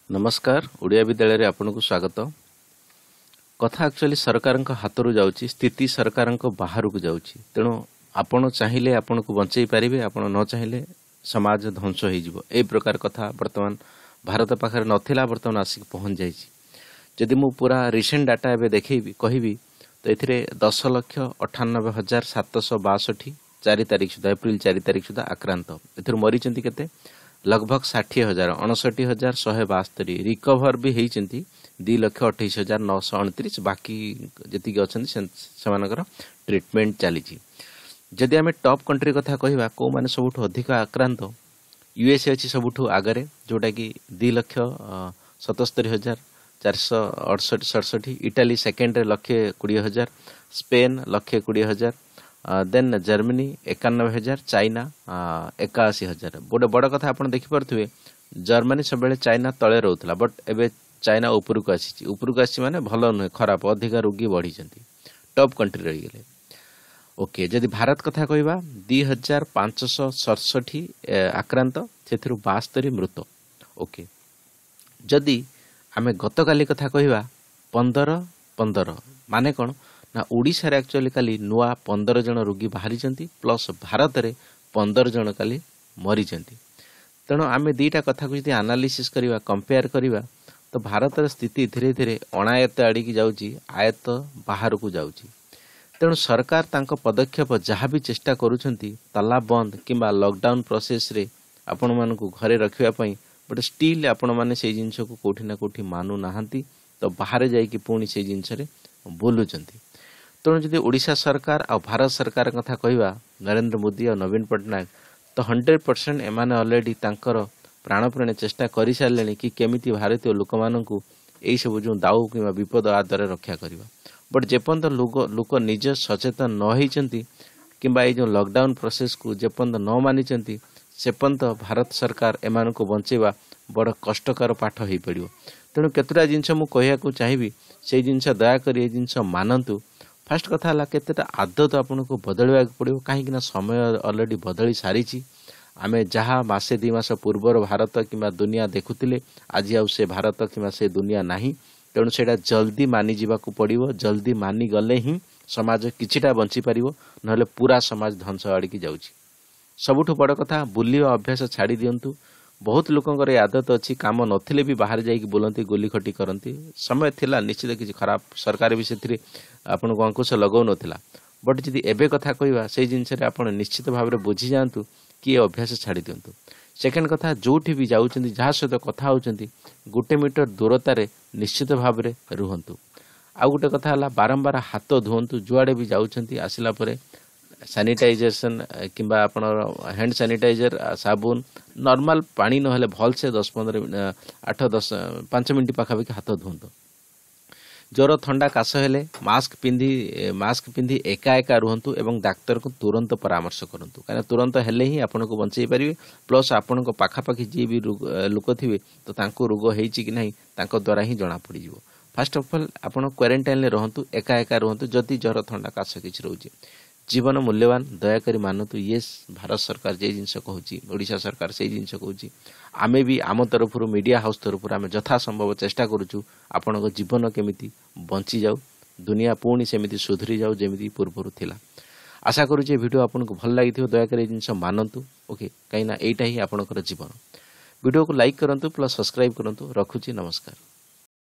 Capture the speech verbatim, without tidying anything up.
नमस्कार ओडिया विद्यालय रे आपन को स्वागत। कथा एक्चुअली सरकार हाथ रु जाउची, स्थिति सरकार बाहर को जाउची। तेणु आपण चाहिए आपन को बंचई पारिबे, आपण न चाहिए समाज ध्वंस हो जिवो। ए प्रकार कथा वर्तमान भारत पाखरे नथिला, वर्तमान आसिक पहुंच जाइछि। जदि मु पूरा रिसेंट डाटा एबे देखैबी कहिबी तो एथिरे दस लक्ष अठानबे हजार सातश बासठी चार तारीख सुधा एप्रिल चार तारीख सुधा आक्रांत। एथिर मरीचंती केते लगभग षाठी हजार अणसठी हजार शहे बास्तरी। रिकभर भी होती दि लक्ष अठाईस हजार नौश अणतीस। बाकी जी अच्छा से ट्रिटमेंट चली। जदि आम टॉप कंट्री कथा कहवा कौ मैंने सबुठ अधिक आक्रांत, यूएसए अच्छी सबुठ आगरे जोटा कि दि लक्ष सतस्तरी हजार चारश अड़सठ सड़सठी। इटाली सेकेंड लक्षे कोड़े हजार, स्पेन लक्षे कोड़े हजार, देन जर्मनी एकानबे हजार, चाइना एकाशी हजार। गोटे बड़ कथा आप देखिपे जर्मनी सब चाइना तले रोला, बट एबे चाइना उपरको आसी उपरको आसी माने भल नुहे खराब, अधिक रोगी बढ़ी टॉप कंट्री रही गले। ओके, जदि भारत कथा कहवा दि हजार पांचश सड़सठी आक्रांत, से बास्तरी मृत। ओके, जदि आम गतकाली कथा कहवा पंदर पंदर माने कौन ना ओडिशा रे एक्चुअली काली नुआ पंदर जन रोगी बाहरी प्लस भारत रे पंदर जन काली मरी। तेणु आम दीटा कथा को एनालिसिस करवा, कंपेयर करवा तो भारत स्थिति धीरे धीरे अणायत्त आड़िकी जाउची, आयत्त बाहर को जाउची। तेणु सरकार तांको पदक्षेप जहाँ भी चेष्टा करुछंती ताला बंद किंबा लॉकडाउन प्रोसेस रे आपण मानकु घरे रखिया पई, बट स्टिल आपण माने से जिंस को कोठी ना कोठी मानु नाहंती, तो बाहर जाइकी पुणी से जिंस रे बोलुचंती। तेणु जदि ओडिशा सरकार आ भारत सरकार कथा कहवा नरेंद्र मोदी और नवीन पट्टनायक, तो हंड्रेड परसेंट एमाने ऑलरेडी तांकर प्राणप्राण चेष्टा कर सारे कि केमिति भारतीय लोक मानकु एई सब जो दाऊ कि विपद आदर रक्षा करवा। बट जेपर्यंत लोक लोक निज सचेतन न होइचंती किंबा ये जो लॉकडाउन प्रोसेस को जेपर्यंत न मानिचंती, सेपर्यंत भारत सरकार एमानकु बंचेवा बड़ कष्टकर पाठ हो पड़ो। तेणु केतटा जिनस मु कहया को चाहिबी, से जिनस दयाकर ये जिनस मानतु। फास्ट कथा है केतेटा आदत आपन को बदलवा पड़ो, कहीं समय ऑलरेडी बदली सारी। आम जहाँ मसे दी मास पूर्वर भारत कि दुनिया देखुले, आज आउ से भारत कि से दुनिया नहीं। तेणु से जल्दी मानि जावाक पड़ो, जल्दी मानि गले ही समाज किछिटा बंची पारिबो, नहले पूरा समाज ध्वंस आड़िकी जाउची। सबुठु बड़ कथा बुलिवा अभ्यास छाड़ी दियंतु। बहुत लोकंकर ये आदत अच्छी, काम नथिले भी बाहर जाइकी बुलती, गोली खटी करती। समय थिला निश्चित किसी खराब, सरकार भी से आपन को अंकुश लगौ नथिला। बट जदि एबे कथा कहवा से जिनस आप निश्चित भाव में बुझी जातु कि अभ्यास छाड़ी दिंतु। सेकेंड कथा, जोठी भी जाउछंती जहाँ सहित कथा होउछंती गोटे मीटर दूरतार निश्चित भाव में रुहंतु। आ गोटे कथा है बारंबार हाथ धुअंतु, जुआड़े भी जाउछंती आसिला परे सैनिटाइजेशन किंबा आपण हैंड सैनिटाइजर साबुन नॉर्मल पानी नहले भल से दस पंद्रह आठ दस पांच मिनट पाखापाखि हाथ धुअंतु। ज्वर थंडा काश हेले मास्क पिंधि मास्क पिंधि एका एका रुहंतु एवं डाक्तर को तुरंत परामर्श करंतु, कारण तुरंत हेले ही आपन को बंचई पारिबे। प्लस आपन को पाखापाखि जी भी लोक थिबे तो तांको रोग हेइची कि नहीं तांको द्वारा ही जना पड़ी जिवो। फर्स्ट ऑफ ऑल आपन क्वारंटाइन ले रहंतु, एका एका रहंतु। जदि ज्वर थंडा काश किछि रहउची, जीवन मूल्यवान, दयाकरी मानतु। ये भारत सरकार जे जिनस कहूची, ओडिशा सरकार से जिनस कहूची। आमे भी आम तरफ मीडिया हाउस तरफ आम यथा संभव चेष्टा करुचु आपण जीवन केमिति बंची जाऊ, दुनिया पुणी सेमिति सुधरी जाऊ जेमिति पूर्व थिला। आशा करुचे वीडियो आपन को भल लगी, दयाकरी जिनस मानतु। ओके, कहीं ना एटा ही आपनकर जीवन। वीडियो को लाइक करंतु प्लस सब्सक्राइब करंतु। रखुची, नमस्कार।